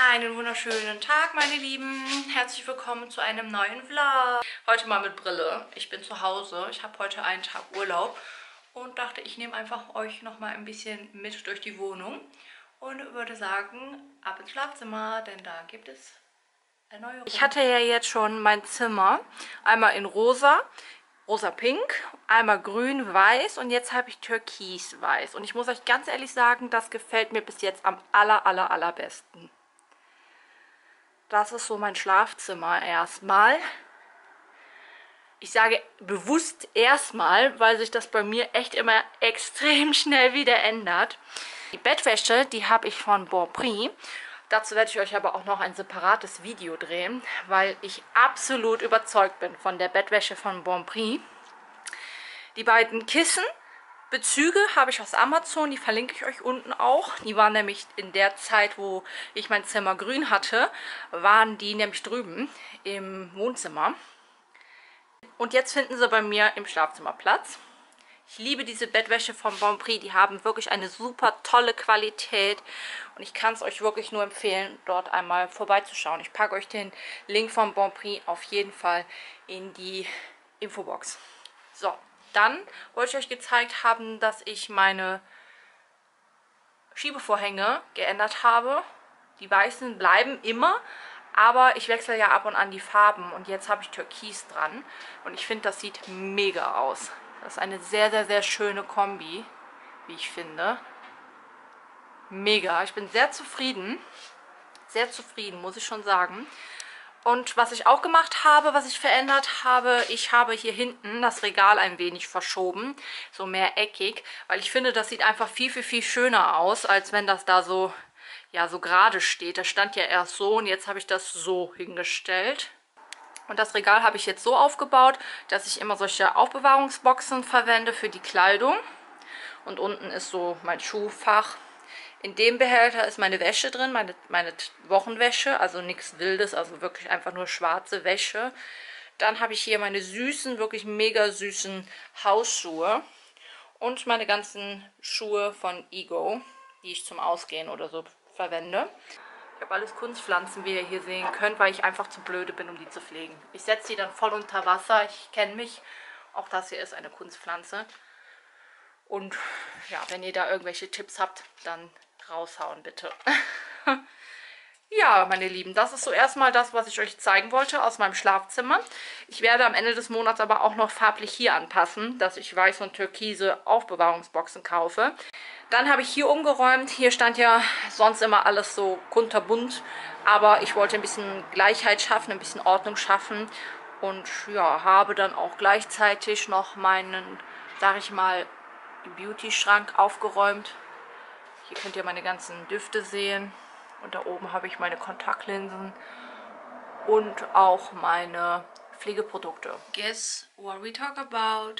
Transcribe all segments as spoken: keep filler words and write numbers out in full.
Einen wunderschönen Tag, meine Lieben. Herzlich willkommen zu einem neuen Vlog. Heute mal mit Brille. Ich bin zu Hause. Ich habe heute einen Tag Urlaub und dachte, ich nehme einfach euch noch mal ein bisschen mit durch die Wohnung und würde sagen, ab ins Schlafzimmer, denn da gibt es eine neue Runde. Ich hatte ja jetzt schon mein Zimmer einmal in rosa, rosa-pink, einmal grün-weiß und jetzt habe ich türkis-weiß. Und ich muss euch ganz ehrlich sagen, das gefällt mir bis jetzt am aller, aller, allerbesten. Das ist so mein Schlafzimmer erstmal. Ich sage bewusst erstmal, weil sich das bei mir echt immer extrem schnell wieder ändert. Die Bettwäsche, die habe ich von Bonprix. Dazu werde ich euch aber auch noch ein separates Video drehen, weil ich absolut überzeugt bin von der Bettwäsche von Bonprix. Die beiden Kissen, Bezüge habe ich aus Amazon, die verlinke ich euch unten auch. Die waren nämlich in der Zeit, wo ich mein Zimmer grün hatte, waren die nämlich drüben im Wohnzimmer. Und jetzt finden sie bei mir im Schlafzimmer Platz. Ich liebe diese Bettwäsche von Bonprix, die haben wirklich eine super tolle Qualität. Und ich kann es euch wirklich nur empfehlen, dort einmal vorbeizuschauen. Ich packe euch den Link von Bonprix auf jeden Fall in die Infobox. So. Dann wollte ich euch gezeigt haben, dass ich meine Schiebevorhänge geändert habe. Die weißen bleiben immer, aber ich wechsle ja ab und an die Farben. Und jetzt habe ich Türkis dran. Und ich finde, das sieht mega aus. Das ist eine sehr, sehr, sehr schöne Kombi, wie ich finde. Mega. Ich bin sehr zufrieden. Sehr zufrieden, muss ich schon sagen. Und was ich auch gemacht habe, was ich verändert habe, ich habe hier hinten das Regal ein wenig verschoben, so mehr eckig, weil ich finde, das sieht einfach viel, viel, viel schöner aus, als wenn das da so, ja, so gerade steht. Das stand ja erst so und jetzt habe ich das so hingestellt. Und das Regal habe ich jetzt so aufgebaut, dass ich immer solche Aufbewahrungsboxen verwende für die Kleidung. Und unten ist so mein Schuhfach. In dem Behälter ist meine Wäsche drin, meine, meine Wochenwäsche, also nichts Wildes, also wirklich einfach nur schwarze Wäsche. Dann habe ich hier meine süßen, wirklich mega süßen Hausschuhe und meine ganzen Schuhe von Ego, die ich zum Ausgehen oder so verwende. Ich habe alles Kunstpflanzen, wie ihr hier sehen könnt, weil ich einfach zu blöde bin, um die zu pflegen. Ich setze die dann voll unter Wasser, ich kenne mich. Auch das hier ist eine Kunstpflanze. Und ja, wenn ihr da irgendwelche Tipps habt, dann raushauen bitte. Ja, meine Lieben, das ist so erstmal das, was ich euch zeigen wollte aus meinem Schlafzimmer. Ich werde am Ende des Monats aber auch noch farblich hier anpassen, dass ich weiß und türkise Aufbewahrungsboxen kaufe. Dann habe ich hier umgeräumt. Hier stand ja sonst immer alles so kunterbunt, aber ich wollte ein bisschen Gleichheit schaffen, ein bisschen Ordnung schaffen und ja, habe dann auch gleichzeitig noch meinen, sag ich mal, Beauty-Schrank aufgeräumt. Hier könnt ihr meine ganzen Düfte sehen. Und da oben habe ich meine Kontaktlinsen und auch meine Pflegeprodukte. Guess what we talk about?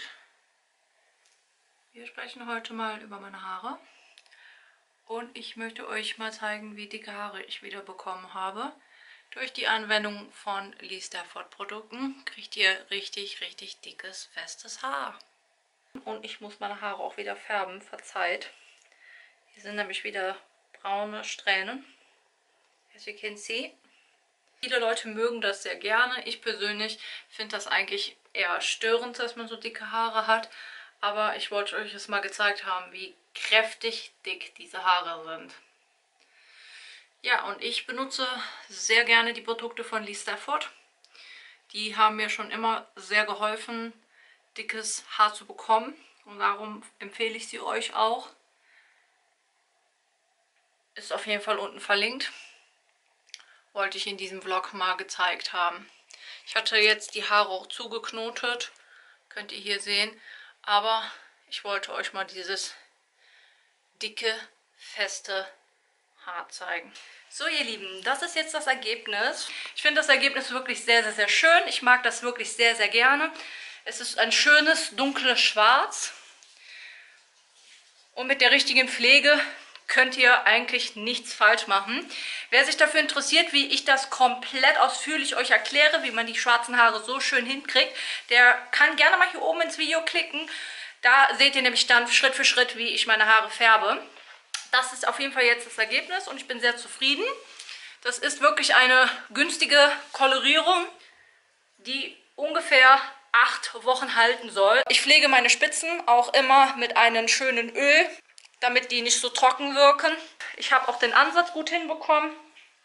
Wir sprechen heute mal über meine Haare. Und ich möchte euch mal zeigen, wie dicke Haare ich wieder bekommen habe. Durch die Anwendung von Lee Stafford Produkten kriegt ihr richtig, richtig dickes, festes Haar. Und ich muss meine Haare auch wieder färben, verzeiht. Hier sind nämlich wieder braune Strähnen. As you can see. Viele Leute mögen das sehr gerne. Ich persönlich finde das eigentlich eher störend, dass man so dicke Haare hat. Aber ich wollte euch das mal gezeigt haben, wie kräftig dick diese Haare sind. Ja, und ich benutze sehr gerne die Produkte von Lee Stafford. Die haben mir schon immer sehr geholfen, dickes Haar zu bekommen. Und darum empfehle ich sie euch auch. Ist auf jeden Fall unten verlinkt. Wollte ich in diesem Vlog mal gezeigt haben. Ich hatte jetzt die Haare auch zugeknotet. Könnt ihr hier sehen. Aber ich wollte euch mal dieses dicke, feste Haar zeigen. So ihr Lieben, das ist jetzt das Ergebnis. Ich finde das Ergebnis wirklich sehr, sehr, sehr schön. Ich mag das wirklich sehr, sehr gerne. Es ist ein schönes, dunkles Schwarz. Und mit der richtigen Pflege könnt ihr eigentlich nichts falsch machen. Wer sich dafür interessiert, wie ich das komplett ausführlich euch erkläre, wie man die schwarzen Haare so schön hinkriegt, der kann gerne mal hier oben ins Video klicken. Da seht ihr nämlich dann Schritt für Schritt, wie ich meine Haare färbe. Das ist auf jeden Fall jetzt das Ergebnis und ich bin sehr zufrieden. Das ist wirklich eine günstige Kolorierung, die ungefähr acht Wochen halten soll. Ich pflege meine Spitzen auch immer mit einem schönen Öl, damit die nicht so trocken wirken. Ich habe auch den Ansatz gut hinbekommen.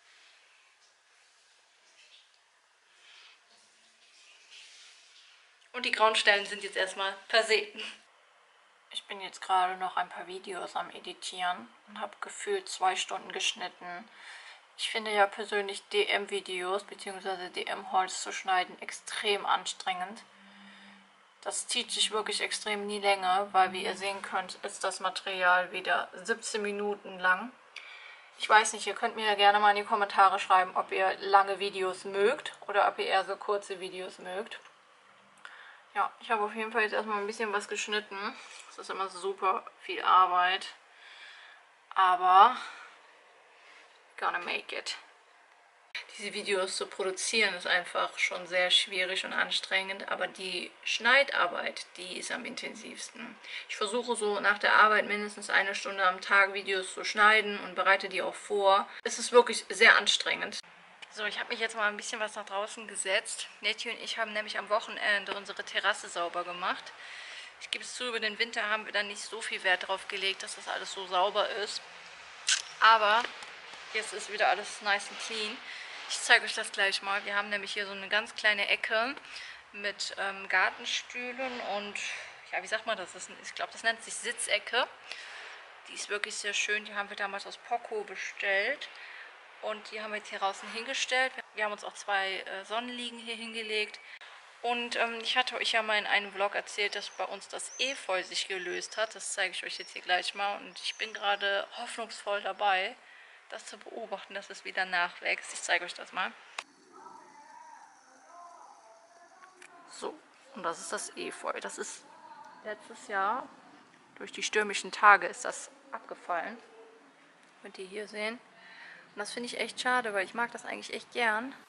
Und die grauen Stellen sind jetzt erstmal versehen. Ich bin jetzt gerade noch ein paar Videos am Editieren und habe gefühlt zwei Stunden geschnitten. Ich finde ja persönlich D M-Videos bzw. D M-Hauls zu schneiden extrem anstrengend. Das zieht sich wirklich extrem in die Länge, weil wie ihr sehen könnt, ist das Material wieder siebzehn Minuten lang. Ich weiß nicht, ihr könnt mir ja gerne mal in die Kommentare schreiben, ob ihr lange Videos mögt oder ob ihr eher so kurze Videos mögt. Ja, ich habe auf jeden Fall jetzt erstmal ein bisschen was geschnitten. Das ist immer super viel Arbeit. Aber gonna make it. Diese Videos zu produzieren ist einfach schon sehr schwierig und anstrengend, aber die Schneidarbeit, die ist am intensivsten. Ich versuche so nach der Arbeit mindestens eine Stunde am Tag Videos zu schneiden und bereite die auch vor. Es ist wirklich sehr anstrengend. So, ich habe mich jetzt mal ein bisschen was nach draußen gesetzt. Nettie und ich haben nämlich am Wochenende unsere Terrasse sauber gemacht. Ich gebe es zu, über den Winter haben wir da nicht so viel Wert drauf gelegt, dass das alles so sauber ist. Aber jetzt ist wieder alles nice und clean. Ich zeige euch das gleich mal. Wir haben nämlich hier so eine ganz kleine Ecke mit ähm, Gartenstühlen und, ja, wie sagt man das? das ist, ich glaube, das nennt sich Sitzecke. Die ist wirklich sehr schön. Die haben wir damals aus Poco bestellt. Und die haben wir jetzt hier draußen hingestellt. Wir haben uns auch zwei äh, Sonnenliegen hier hingelegt. Und ähm, ich hatte euch ja mal in einem Vlog erzählt, dass bei uns das Efeu sich gelöst hat. Das zeige ich euch jetzt hier gleich mal. Und ich bin gerade hoffnungsvoll dabei, das zu beobachten, dass es wieder nachwächst. Ich zeige euch das mal. So, und das ist das Efeu. Das ist letztes Jahr, durch die stürmischen Tage ist das abgefallen. Könnt ihr hier sehen. Und das finde ich echt schade, weil ich mag das eigentlich echt gern.